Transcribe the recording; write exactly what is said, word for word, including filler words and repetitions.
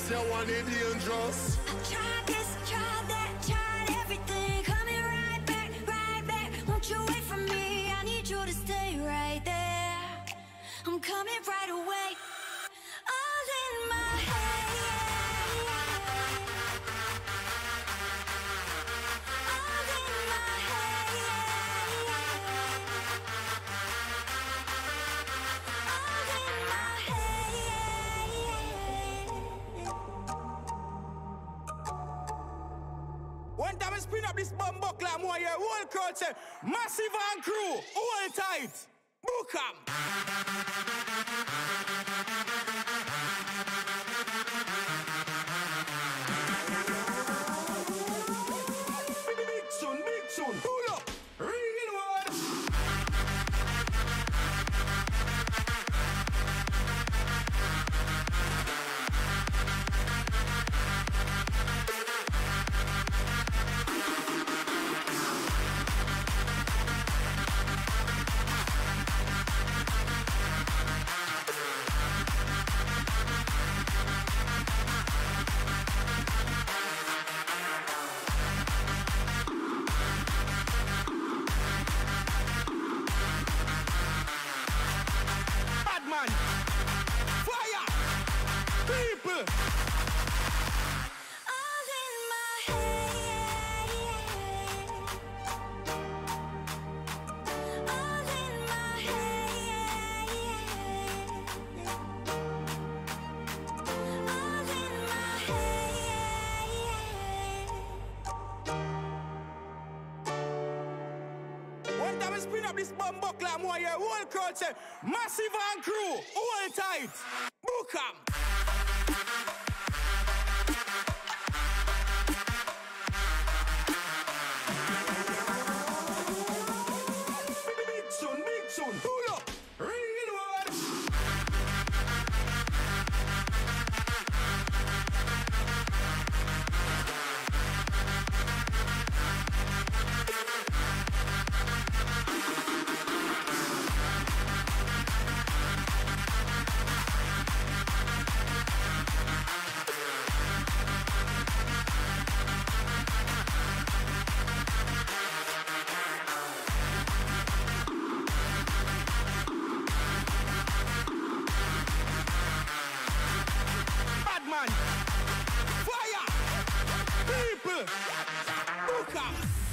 this, you want it dangerous. I tried this, tried that, tried everything. Coming right back, right back. Won't you wait for me? I need you to stay right there. I'm coming right away. All in my head. All in my head. All in my head. One time I spin up this bumbo clam more here, whole crowd say, Massive and crew, hold tight, book 'em. Big tune, big tune, pull up, real one. Fire! People! All in my head. All in my head. All in my head. One time I spin up this bumbo clam more here, whole crowd say, Massive and crew, hold tight, book 'em. Big tune, big tune, pull up, real one. Fire! People! Book 'em!